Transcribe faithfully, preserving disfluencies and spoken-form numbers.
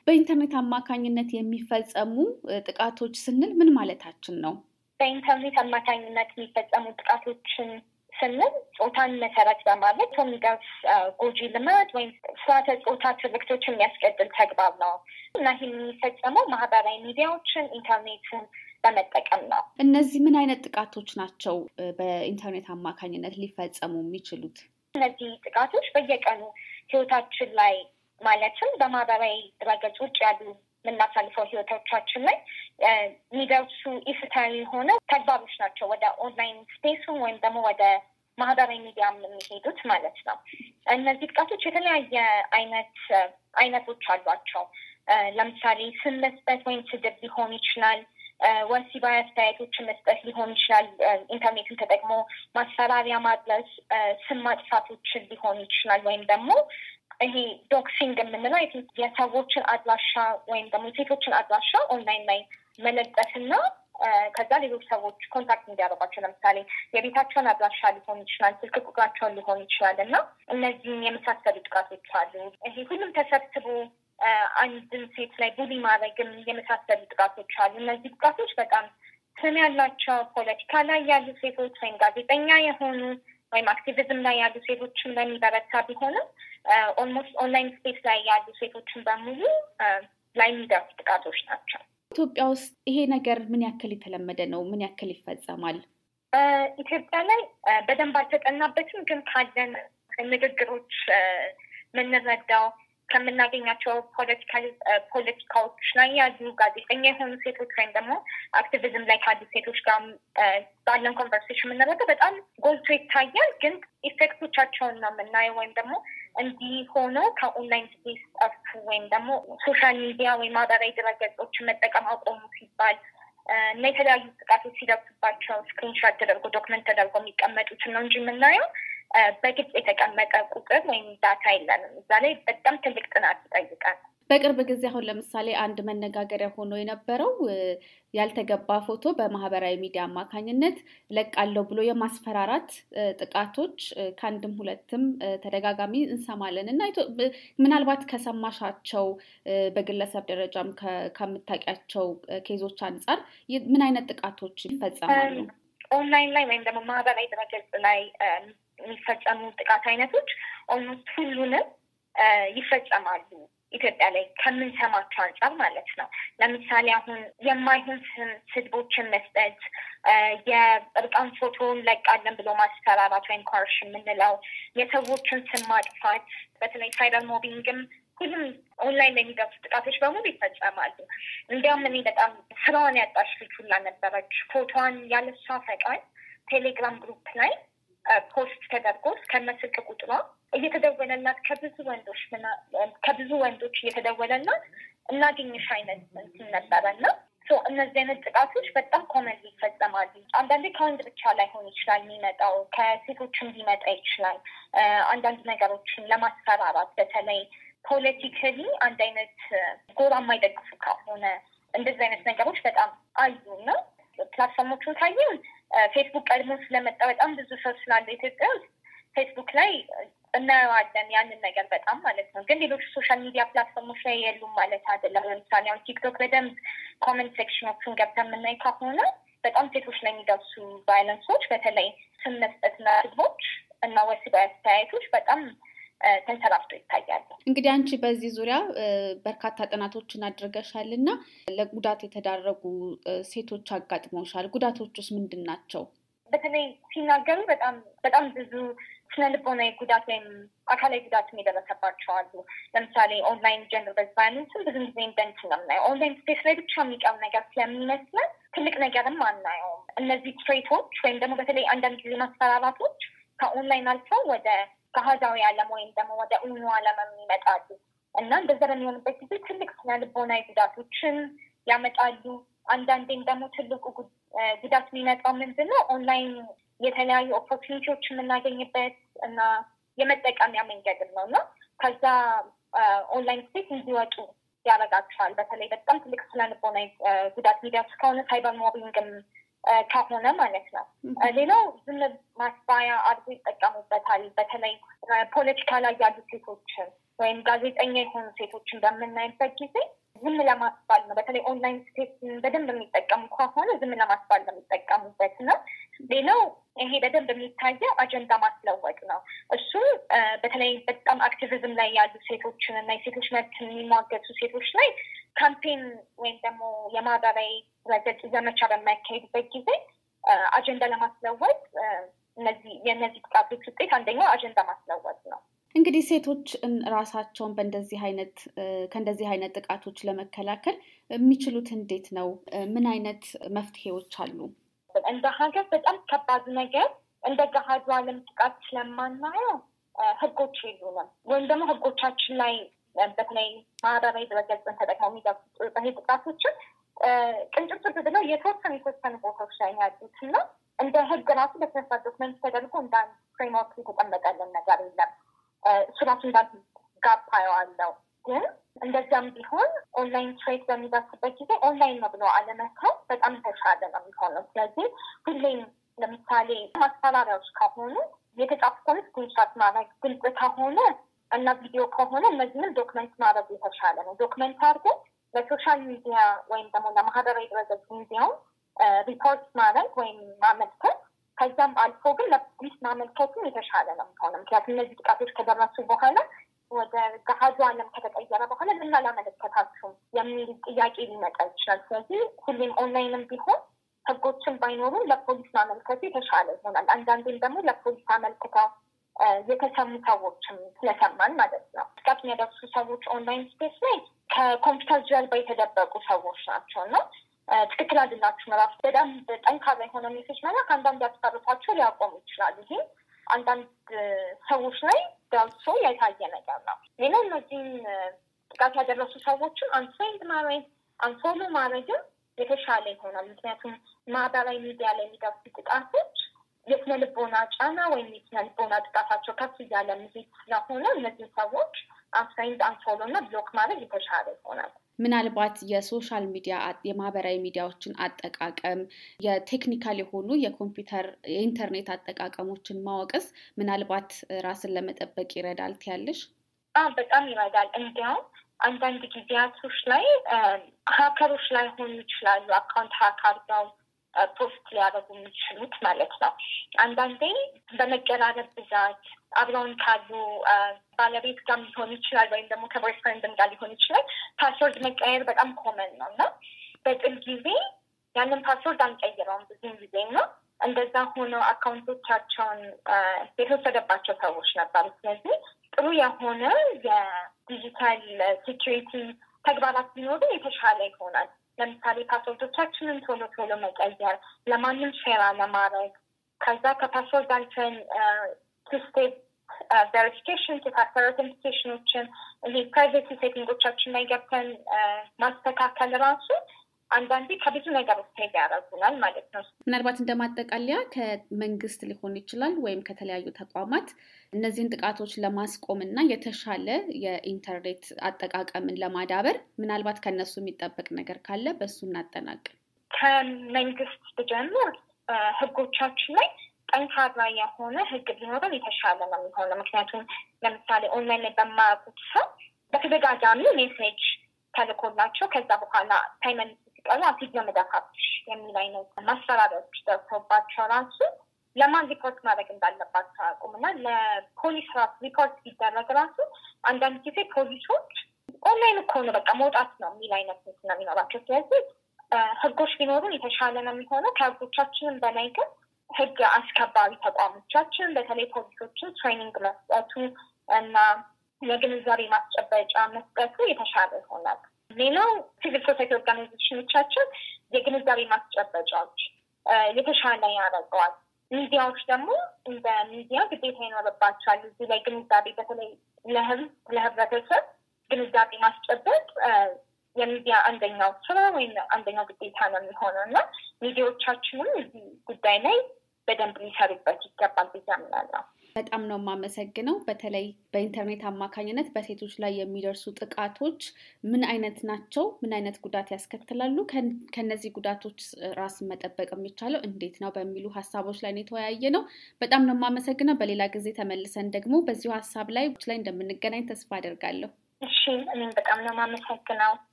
በኢንተርኔት አማካኝነት የሚፈጸሙ ጥቃቶች ስንል ምን ማለታችን ነው? በኢንተርኔት አማካኝነት የሚፈጸሙ ጥቃቶችን ስንል ጾታን መሰረት በማድረግ የሚደርስ ጎጂ ልማድ ወይም ስርዓተ ጾታ ትርክቶችን የሚያስቀጥል ተግባር ነው እና ይህም የሚፈጸመው ማህበራዊ ሚዲያዎችን ኢንተርኔትን በመጠቀም ነው። እነዚህ ምን አይነት ጥቃቶች ናቸው በኢንተርኔት አማካኝነት ሊፈጸሙ የሚችሉት? እነዚህ ጥቃቶች በየቀኑ ህይወታችን ላይ ማለትም በማህበራዊ ድረገጾች ያሉ የምናሳልፈው ህይወቶቻችን ላይ የሚደርሱ ኢፍትሐዊ የሆነ ተግባሮች ናቸው። ወደ ኦንላይን ስፔሱ ወይም ደግሞ ወደ ማህበራዊ ሚዲያ የሚሄዱት ማለት ነው። እነዚህ ጥቃቶች የተለያየ አይነት አይነቶች አሏቸው። ለምሳሌ ስም መስጠት ወይም ስድብ ሊሆን ይችላል። ወሲባዊ አስተያየቶችን መስጠት ሊሆን ይችላል። ኢንተርኔትን ተጠቅሞ ማስፈራሪያ ማድረስ፣ ስም ማጥፋቶችን ሊሆን ይችላል። ወይም ደግሞ ይሄ ዶክሲንግ የምንለው የሰዎችን አድራሻ ወይም ደግሞ ሴቶችን አድራሻ ኦንላይን ላይ መለጠፍና ከዛ ሌሎች ሰዎች ኮንታክት እንዲያደርጓቸው ለምሳሌ የቤታቸውን አድራሻ ሊሆን ይችላል፣ ስልክ ቁጥራቸውን ሊሆን ይችላል እና እነዚህን የመሳሰሉ ጥቃቶች አሉ። ይሄ ሁሉም ተሰብስቦ አንድን ሴት ላይ ቡሊ ማድረግም የመሳሰሉ ጥቃቶች አሉ። እነዚህ ጥቃቶች በጣም ስም ያላቸው ፖለቲካ ላይ ያሉ ሴቶች ወይም ጋዜጠኛ የሆኑ ወይም አክቲቪዝም ላይ ያሉ ሴቶችን ለሚበረታ ቢሆንም ኦልሞስት ኦንላይን ስፔስ ላይ ያሉ ሴቶችን በሙሉ ላይ የሚደርሱ ጥቃቶች ናቸው። ኢትዮጵያ ውስጥ ይሄ ነገር ምን ያክል የተለመደ ነው? ምን ያክል ይፈጸማል? ኢትዮጵያ ላይ በደንብ አልተጠናበትም፣ ግን ካለን ንግግሮች የምንረዳው ከምናገኛቸው ፖለቲካል ፖለቲካዎች ላይ ያሉ ጋዜጠኛ የሆኑ ሴቶች ወይም ደግሞ አክቲቪዝም ላይ ካሉ ሴቶች ጋር ባለን ኮንቨርሴሽን የምንረዳው በጣም ጎልቶ ይታያል። ግን ኢፌክቶቻቸውን ነው የምናየው። ወይም ደግሞ እንዲህ ሆኖ ከኦንላይን ስፔስ ጠፉ ወይም ደግሞ ሶሻል ሚዲያ ወይም ማህበራዊ ድረገጾችን መጠቀም አቆሙ ሲባል እና የተለያዩ ጥቃቶች ሲደርሱባቸው ስክሪንሾት ተደርጎ ዶክመንት ተደርጎ የሚቀመጡትን ነው እንጂ የምናየው በግልጽ የተቀመጠ ቁጥር ወይም ዳታ የለንም። እዛ ላይ በጣም ትልቅ ጥናት ይጠይቃል። በቅርብ ጊዜ አሁን ለምሳሌ አንድ መነጋገሪያ ሆኖ የነበረው ያልተገባ ፎቶ በማህበራዊ ሚዲያ አማካኝነት ለቃለው ብሎ የማስፈራራት ጥቃቶች ከአንድም ሁለትም ተደጋጋሚ እንሰማለን እና ምናልባት ከሰማሻቸው በግለሰብ ደረጃም ከምታውቂያቸው ኬዞች አንጻር ምን አይነት ጥቃቶች ይፈጸማሉ? ኦንላይን ላይ ወይም ደግሞ ማህበራዊ ድረገጽ ላይ የሚፈጸሙ ጥቃት አይነቶች ኦልሞስት ሁሉንም ይፈጸማሉ ኢትዮጵያ ላይ ከምንሰማቸው አንጻር ማለት ነው። ለምሳሌ አሁን የማይሆን ስድቦችን መስጠት፣ የእርቃን ፎቶን ለቃለን ብሎ ማስፈራራት ወይም ኮርሽን የምንለው፣ የሰዎችን ስም ማጥፋት፣ በተለይ ሳይበር ሞቢንግም ሁሉም ኦንላይን ላይ የሚደርሱ ጥቃቶች በሙሉ ይፈጸማሉ። እንዲያውም እኔ በጣም ስራዋን ያጣች ልጅ ሁላ ነበረች። ፎቶዋን ያለሷ ፈቃድ ቴሌግራም ግሩፕ ላይ ፖስት ተደርጎ ከመስልክ ቁጥሯ እየተደወለላት ከብዙ ወንዶች ከብዙ ወንዶች እየተደወለላት እናገኝሽ አይነት እንትን ነበረና እነዚህ አይነት ጥቃቶች በጣም ኮመን ይፈጸማሉ። አንዳንዴ ከወንድ ብቻ ላይሆን ይችላል የሚመጣው፣ ከሴቶችም ሊመጣ ይችላል። አንዳንድ ነገሮችን ለማስፈራራት በተለይ ፖለቲካሊ አንድ አይነት ጎራ የማይደግፉ ከሆነ እንደዚህ አይነት ነገሮች በጣም አሉና ፕላትፎርሞቹን ካየን ፌስቡክ ቀድሞ ስለመጣ በጣም ብዙ ሰው ስላለ ኢትዮጵያ ውስጥ ፌስቡክ ላይ እናየዋለን ያንን ነገር በጣም ማለት ነው። ግን ሌሎች ሶሻል ሚዲያ ፕላትፎርሞች ላይ የሉም ማለት አይደለም። ለምሳሌ አሁን ቲክቶክ በደንብ ኮመንት ሴክሽኖችን ገብተን የምናይ ከሆነ በጣም ሴቶች ላይ የሚደርሱ ቫይለንሶች በተለይ ስም መስጠትና ስድቦች እና ወሲባዊ አስተያየቶች በጣም ተንሰራፍቶ ይታያል። እንግዲህ አንቺ በዚህ ዙሪያ በርካታ ጥናቶችን አድርገሻል እና ለጉዳት የተዳረጉ ሴቶች አጋጥመውሻል። ጉዳቶቹስ ምንድን ናቸው? በተለይ ሲናገሩ በጣም በጣም ብዙ ስነልቦናዊ ጉዳት ወይም አካላዊ ጉዳትም የደረሰባቸው አሉ። ለምሳሌ ኦንላይን ጀንደር ቤዝድ ቫዮለንስን ብዙ ጊዜ ኢንቨንት ነው የምናየው። ኦንላይን ስፔስ ላይ ብቻ የሚቀር ነገር ስለሚመስለን ትልቅ ነገርም አናየውም። እነዚህ ትሬቶች ወይም ደግሞ በተለይ አንዳንድ ጊዜ ማስፈራራቶች ከኦንላይን አልፈው ወደ ከሀዛዊ ዓለም ወይም ደግሞ ወደ እውኑ ዓለም ይመጣሉ እና እንደዛ በሚሆንበት ጊዜ ትልቅ ስነልቦናዊ ጉዳቶችን ያመጣሉ። አንዳንዴም ደግሞ ትልቁ ጉዳት የሚመጣው ምንድነው ኦንላይን የተለያዩ ኦፖርቹኒቲዎች የምናገኝበት እና የመጠቀሚያ መንገድም ነው እና ከዛ ኦንላይን ስፔስ እንዲወጡ ያደርጋቸዋል። በተለይ በጣም ትልቅ ስነልቦናዊ ጉዳት የሚደርስ ከሆነ ሳይበር ሞቢንግም ከሆነ ማለት ነው። ሌላው ዝም ማስባያ አድርጎ ይጠቀሙበታል። በተለይ ፖለቲካ ላይ ያሉ ሴቶችን ወይም ጋዜጠኛ የሆኑ ሴቶችን በምናይበት ጊዜ ዝም ለማስባል ነው። በተለይ ኦንላይን ስፔስ በደንብ የሚጠቀሙ ከሆነ ዝም ለማስባል ነው የሚጠቀሙበት ነው። ሌላው ይሄ በደንብ የሚታየው አጀንዳ ማስለወጥ ነው። እሱ በተለይ በጣም አክቲቪዝም ላይ ያሉ ሴቶችን እና የሴቶች መብት የሚሟገቱ ሴቶች ላይ ካምፔን ወይም ደግሞ የማህበራዊ ረገጥ ዘመቻ በሚያካሄዱበት ጊዜ አጀንዳ ለማስለወጥ እነዚህ የእነዚህ ጥቃቶች ውጤት አንደኛው አጀንዳ ማስለወጥ ነው። እንግዲህ ሴቶች ራሳቸውን በእንደዚህ አይነት ከእንደዚህ አይነት ጥቃቶች ለመከላከል የሚችሉት እንዴት ነው? ምን አይነት መፍትሄዎች አሉ? እንደ ሀገር በጣም ከባድ ነገር እንደ ገሃዱ ዓለም ጥቃት ስለማናየው ህጎች የሉንም። ወይም ደግሞ ህጎቻችን ላይ በተለይ ማህበራዊ ድረገጽን ተጠቅመው የሚደርሱ ጥቃቶችን ቅንጭብጭብ ብለው የተወሰኑ የተወሰኑ ቦታዎች ላይ ያሉት እና እንደ ህግ ራሱ በተነሳ ዶክመንት ተደርጎ እንደ አንድ ፍሬምወርክ የተቀመጠልን ነገር የለም። እሱ ራሱ እንዳንድ ጋፕ አየዋለሁ። ግን እንደዚያም ቢሆን ኦንላይን ትሬት በሚደርስበት ጊዜ ኦንላይን ነው ብሎ አለመተው በጣም ተሻለ ነው የሚሆነው። ስለዚህ ሁሌም ለምሳሌ ማስፈራሪያዎች ከሆኑ የተጻፉ ከሆነ ስክሪንሾት ማድረግ፣ ግልጽ ከሆነ እና ቪዲዮ ከሆነ እነዚህንም ዶክመንት ማድረግ የተሻለ ነው። ዶክመንት አድርገን ለሶሻል ሚዲያ ወይም ደግሞ ለማህበራዊ ድረገጽ ሚዲያው ሪፖርት ማድረግ ወይም ማመልከት፣ ከዛም አልፎ ግን ለፖሊስ ማመልከቱም የተሻለ ነው የሚሆነው። ምክንያቱም እነዚህ ጥቃቶች ከደረሱ በኋላ ወደ ገሃዱ ዓለም ከተቀየረ በኋላ ምን አላመለከታችሁም የሚል ጥያቄ ሊመጣ ይችላል። ስለዚህ ሁሌም ኦንላይንም ቢሆን ህጎችን ባይኖሩም ለፖሊስ ማመልከቱ የተሻለ ይሆናል። አንዳንዴም ደግሞ ለፖሊስ አመልክተው የተሰሙ ሰዎችም ስለሰማን ማለት ነው። ጥቃት የሚያደርሱ ሰዎች ኦንላይን ስፔስ ላይ ከኮምፒውተር ጀርባ የተደበቁ ሰዎች ናቸው እና ትክክል አይደላችሁም ራሱ በጣም ጠንካራ የሆነ ሜሴጅ መላክ አንዳንድ ያስፈርቷቸው ሊያቆሙ ይችላሉ። ይሄ አንዳንድ ሰዎች ላይ ደርሶ የታየ ነገር ነው። ሌላው እነዚህን ጥቃት ያደረሱ ሰዎችን አንፍሬንድ ማድረግ አንፎሎ ማድረግም የተሻለ ይሆናል። ምክንያቱም ማህበራዊ ሚዲያ ላይ የሚደርሱ ጥቃቶች የስነ ልቦና ጫና ወይም የስነ ልቦና ጥቃታቸው ከፍ እያለ መሄድ ስለሆነ እነዚህ ሰዎች አንፍሬንድ አንፎሎ እና ብሎክ ማድረግ የተሻለ ይሆናል። ምናልባት የሶሻል ሚዲያ የማህበራዊ ሚዲያዎችን አጠቃቀም የቴክኒካል የሆኑ የኮምፒውተር የኢንተርኔት አጠቃቀሞችን ማወቅስ ምናልባት ራስን ለመጠበቅ ይረዳል ትያለሽ? አዎ በጣም ይረዳል። እንዲያውም አንዳንድ ጊዜያቶች ላይ ሀከሮች ላይ ሆኑ ይችላሉ አካውንት ሀክ አድርገው ፖስት ሊያደርጉ የሚችሉት ማለት ነው። አንዳንዴ በመቀራረብ ብዛት አብረውን ካሉ ባለቤት ጋር ሊሆን ይችላል ወይም ደግሞ ከቦይፍሬንድም ጋር ሊሆን ይችላል ፓስወርድ መቀየር በጣም ኮመን ነው እና በጥል ጊዜ ያንን ፓስወርድ አንቀይረውም ብዙም ጊዜ ነው። እንደዛ ሆነው አካውንቶቻቸውን የተወሰደባቸው ሰዎች ነበሩ። ስለዚህ ጥሩ የሆነ የዲጂታል ሴኪሪቲ ተግባራት ቢኖሩ የተሻለ ይሆናል። ለምሳሌ ፓስወርዶቻችንን ቶሎ ቶሎ መቀየር፣ ለማንም ሼር ለማድረግ፣ ከዛ ከፓስወርድ አልፈን ቱ ስቴፕ ቬሪፊኬሽን ቱፋክተር አውተንቲኬሽኖችን ይሄ ፕራይቬሲ ሴቲንጎቻችን ላይ ገብተን ማስተካከል ራሱ አንዳንዴ ከብዙ ነገር ውስጥ ያደርጉናል ማለት ነው። ምናልባት እንደማጠቃለያ ከመንግስት ሊሆን ይችላል ወይም ከተለያዩ ተቋማት እነዚህን ጥቃቶች ለማስቆም እና የተሻለ የኢንተርኔት አጠቃቀምን ለማዳበር ምናልባት ከነሱ የሚጠበቅ ነገር ካለ በሱ እናጠናቅ። ከመንግስት ብጀምር ህጎቻችን ላይ ጠንካራ የሆነ ህግ ቢኖረን የተሻለ ነው የሚሆነው። ምክንያቱም ለምሳሌ ኦንላይን ላይ በማያውቁት ሰው በተደጋጋሚ ሜሴጅ ተልኮላቸው ከዛ በኋላ ፔመንት ሲቀሩ አፊዝ ለመደፋች የሚል አይነት ማስፈራሪያዎች ደርሰውባቸው ራሱ ለማን ሪፖርት ማድረግ እንዳለባቸው አያውቁም እና ለፖሊስ ራሱ ሪፖርት ሲደረግ ራሱ አንዳንድ ጊዜ ፖሊሶች ኦንላይን እኮ ነው በቃ መውጣት ነው የሚል አይነት ነው የሚኖራቸው። ስለዚህ ህጎች ቢኖሩን የተሻለ ነው የሚሆነው። ከህጎቻችንም በላይ ግን ህግ አስከባሪ ተቋሞቻችን በተለይ ፖሊሶችን ትሬኒንግ መስጠቱ እና የግንዛቤ ማስጨበጫ መስጠቱ የተሻለ ይሆናል። ሌላው ሲቪል ሶሳይቲ ኦርጋናይዜሽኖቻችን የግንዛቤ ማስጨበጫዎች የተሻለ ያደርገዋል። ሚዲያዎች ደግሞ እንደ ሚዲያ ግዴታ ይኖርባቸዋል እዚህ ላይ ግንዛቤ በተለይ ለህዝብ ለህብረተሰብ ግንዛቤ ማስጨበጥ የሚዲያ አንደኛው ስራ ወይም አንደኛው ግዴታ ነው የሚሆነው እና ሚዲያዎቻችንም እዚህ ጉዳይ ላይ በደንብ ሊሰሩበት ይገባል ብዬ አምናለሁ። በጣም ነው የማመሰግነው። በተለይ በኢንተርኔት አማካኝነት በሴቶች ላይ የሚደርሱ ጥቃቶች ምን አይነት ናቸው? ምን አይነት ጉዳት ያስከትላሉ? ከነዚህ ጉዳቶች ራስን መጠበቅ የሚቻለው እንዴት ነው? በሚሉ ሀሳቦች ላይ የተወያየ ነው። በጣም ነው የማመሰግነው። በሌላ ጊዜ ተመልሰን ደግሞ በዚሁ ሀሳብ ላይ ላይ እንደምንገናኝ ተስፋ አደርጋለሁ። እሺ፣ እኔም በጣም ነው የማመሰግነው።